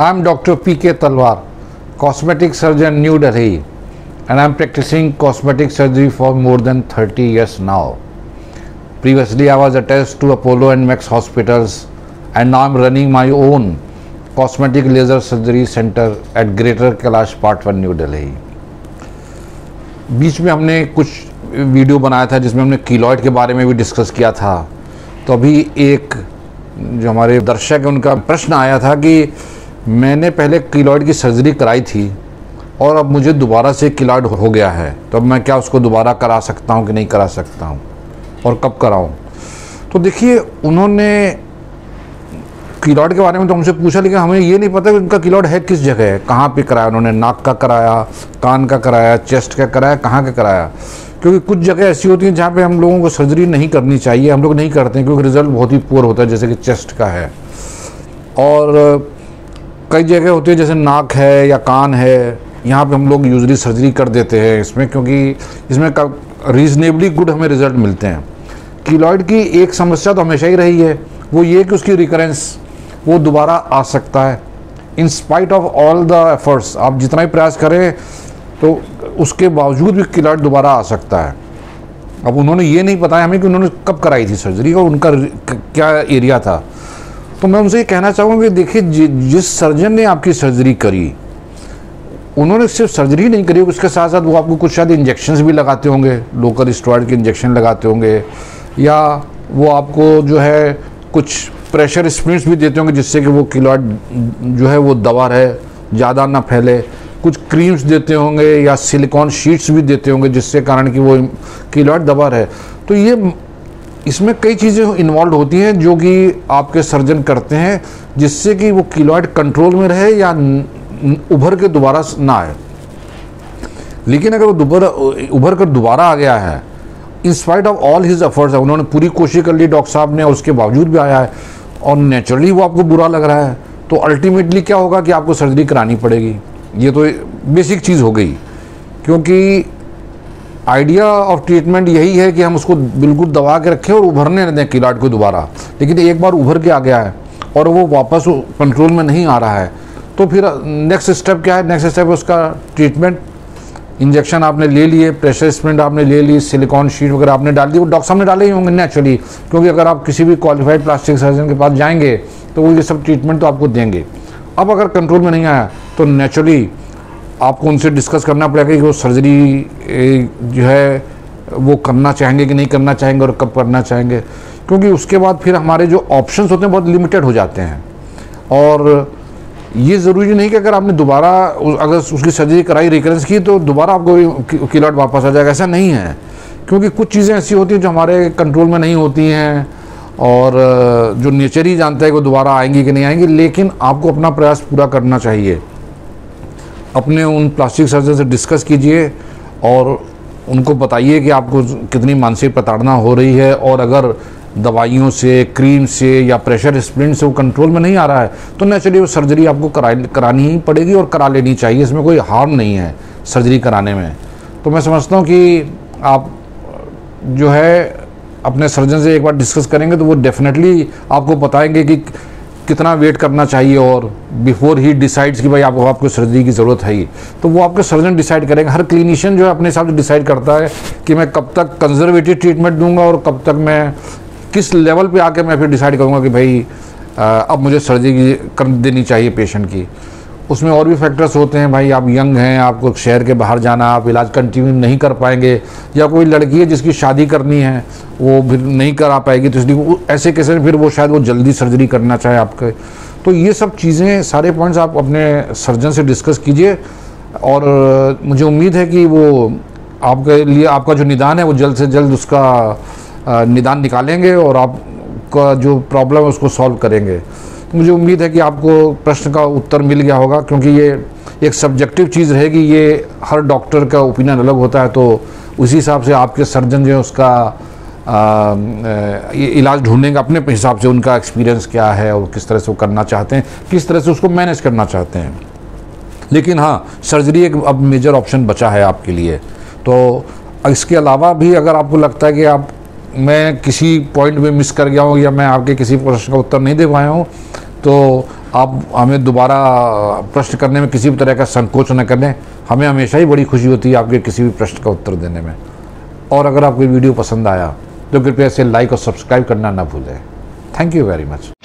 I'm Dr. P.K. Talwar, cosmetic surgeon, New Delhi, and I'm practicing cosmetic surgery for more than 30 years now. Previously, I was attached to Apollo and Max hospitals, and now I'm running my own cosmetic laser surgery center at Greater Kailash Part 1, New Delhi. बीच में हमने कुछ video बनाया था जिसमें हमने keloid के बारे में भी डिस्कस किया था। तो अभी एक जो हमारे दर्शक हैं उनका प्रश्न आया था कि मैंने पहले कीलॉइड की सर्जरी कराई थी और अब मुझे दोबारा से कीलॉइड हो गया है, तो अब मैं क्या उसको दोबारा करा सकता हूँ कि नहीं करा सकता हूँ और कब कराऊँ। तो देखिए, उन्होंने कीलॉइड के बारे में तो हमसे पूछा, लेकिन हमें ये नहीं पता कि उनका कीलॉइड है किस जगह है, कहाँ पे कराया। उन्होंने नाक का कराया, कान का कराया, चेस्ट का कराया, कहाँ का कराया। क्योंकि कुछ जगह ऐसी होती हैं जहाँ पे हम लोगों को सर्जरी नहीं करनी चाहिए, हम लोग नहीं करते हैं क्योंकि रिजल्ट बहुत ही पुअर होता है, जैसे कि चेस्ट का है। और कई जगह होती है जैसे नाक है या कान है, यहाँ पे हम लोग यूजली सर्जरी कर देते हैं इसमें, क्योंकि इसमें रीजनेबली गुड हमें रिजल्ट मिलते हैं। कीलॉइड की एक समस्या तो हमेशा ही रही है, वो ये कि उसकी रिकरेंस वो दोबारा आ सकता है। In spite of all the efforts, आप जितना ही प्रयास करें तो उसके बावजूद भी कीलॉइड दोबारा आ सकता है। अब उन्होंने ये नहीं बताया हमें कि उन्होंने कब कराई थी सर्जरी और उनका क्या एरिया था। तो मैं उनसे ये कहना चाहूँगा कि देखिए, जिस सर्जन ने आपकी सर्जरी करी, उन्होंने सिर्फ सर्जरी नहीं करी, उसके साथ साथ वो आपको कुछ शायद इंजेक्शंस भी लगाते होंगे, लोकल स्टेरॉइड के इंजेक्शन लगाते होंगे, या वो आपको जो है कुछ प्रेशर स्प्रिंट्स भी देते होंगे जिससे कि वो कीलॉइड जो है वो दबा रहे, ज़्यादा ना फैले। कुछ क्रीम्स देते होंगे या सिलिकॉन शीट्स भी देते होंगे जिससे कारण कि वो कीलॉइड दबा रहे। तो ये इसमें कई चीज़ें इन्वॉल्व होती हैं जो कि आपके सर्जन करते हैं जिससे कि वो कीलॉइड कंट्रोल में रहे या उभर के दोबारा ना आए। लेकिन अगर वो उभर कर दोबारा आ गया है, in spite of all his efforts, उन्होंने पूरी कोशिश कर ली डॉक्टर साहब ने, और उसके बावजूद भी आया है और नेचुरली वो आपको बुरा लग रहा है, तो अल्टीमेटली क्या होगा कि आपको सर्जरी करानी पड़ेगी। ये तो बेसिक चीज़ हो गई, क्योंकि आइडिया ऑफ ट्रीटमेंट यही है कि हम उसको बिल्कुल दबा के रखें और उभरने न दें कीलॉइड को दोबारा। लेकिन एक बार उभर के आ गया है और वो वापस कंट्रोल में नहीं आ रहा है, तो फिर नेक्स्ट स्टेप क्या है? नेक्स्ट स्टेप है उसका ट्रीटमेंट। इंजेक्शन आपने ले लिए, प्रेशर स्प्रिंट आपने ले ली, सिलिकॉन शीट वगैरह आपने डाल दी, वो डॉक्टर साहब ने डाले ही होंगे नेचुरली, क्योंकि अगर आप किसी भी क्वालिफाइड प्लास्टिक सर्जन के पास जाएंगे तो वो ये सब ट्रीटमेंट तो आपको देंगे। अब अगर कंट्रोल में नहीं आया तो नेचुरली आपको उनसे डिस्कस करना पड़ेगा कि वो सर्जरी जो है वो करना चाहेंगे कि नहीं करना चाहेंगे और कब करना चाहेंगे, क्योंकि उसके बाद फिर हमारे जो ऑप्शंस होते हैं बहुत लिमिटेड हो जाते हैं। और ये ज़रूरी नहीं कि अगर आपने दोबारा अगर उसकी सर्जरी कराई, रिकरेंस की, तो दोबारा आपको कीलॉइड वापस आ जाएगा, ऐसा नहीं है। क्योंकि कुछ चीज़ें ऐसी होती हैं जो हमारे कंट्रोल में नहीं होती हैं और जो नेचर ही जानता है कि वो दोबारा आएंगी कि नहीं आएंगी। लेकिन आपको अपना प्रयास पूरा करना चाहिए। अपने उन प्लास्टिक सर्जन से डिस्कस कीजिए और उनको बताइए कि आपको कितनी मानसिक प्रताड़ना हो रही है, और अगर दवाइयों से, क्रीम से या प्रेशर स्प्रिंट से वो कंट्रोल में नहीं आ रहा है तो नेचुरली वो सर्जरी आपको करानी ही पड़ेगी और करा लेनी चाहिए। इसमें कोई हार्म नहीं है सर्जरी कराने में। तो मैं समझता हूँ कि आप जो है अपने सर्जन से एक बार डिस्कस करेंगे तो वो डेफिनेटली आपको बताएंगे कि कितना वेट करना चाहिए, और बिफोर ही डिसाइड्स कि भाई आपको सर्जरी की ज़रूरत है ही, तो वो आपके सर्जन डिसाइड करेंगे। हर क्लिनिशियन जो है अपने हिसाब से डिसाइड करता है कि मैं कब तक कंजर्वेटिव ट्रीटमेंट दूंगा और कब तक मैं किस लेवल पे आके मैं फिर डिसाइड करूंगा कि भाई अब मुझे सर्जरी कर देनी चाहिए पेशेंट की। उसमें और भी फैक्टर्स होते हैं, भाई आप यंग हैं, आपको शहर के बाहर जाना, आप इलाज कंटिन्यू नहीं कर पाएंगे, या कोई लड़की है जिसकी शादी करनी है वो फिर नहीं करा पाएगी, तो इसलिए ऐसे केस में फिर वो शायद वो जल्दी सर्जरी करना चाहे आपके। तो ये सब चीज़ें, सारे पॉइंट्स आप अपने सर्जन से डिस्कस कीजिए, और मुझे उम्मीद है कि वो आपके लिए आपका जो निदान है वो जल्द से जल्द उसका निदान निकालेंगे और आपका जो प्रॉब्लम है उसको सॉल्व करेंगे। तो मुझे उम्मीद है कि आपको प्रश्न का उत्तर मिल गया होगा, क्योंकि ये एक सब्जेक्टिव चीज़ रहेगी, ये हर डॉक्टर का ओपिनियन अलग होता है, तो उसी हिसाब से आपके सर्जन जो है उसका ये इलाज ढूंढेंगे अपने हिसाब से, उनका एक्सपीरियंस क्या है और किस तरह से वो करना चाहते हैं, किस तरह से उसको मैनेज करना चाहते हैं। लेकिन हाँ, सर्जरी एक अब मेजर ऑप्शन बचा है आपके लिए। तो इसके अलावा भी अगर आपको लगता है कि मैं किसी पॉइंट में मिस कर गया हूँ या मैं आपके किसी प्रश्न का उत्तर नहीं दे पाया हूँ, तो आप हमें दोबारा प्रश्न करने में किसी भी तरह का संकोच न करें। हमें हमेशा ही बड़ी खुशी होती है आपके किसी भी प्रश्न का उत्तर देने में। और अगर आपको वीडियो पसंद आया तो कृपया इसे लाइक और सब्सक्राइब करना ना भूलें। Thank you very much.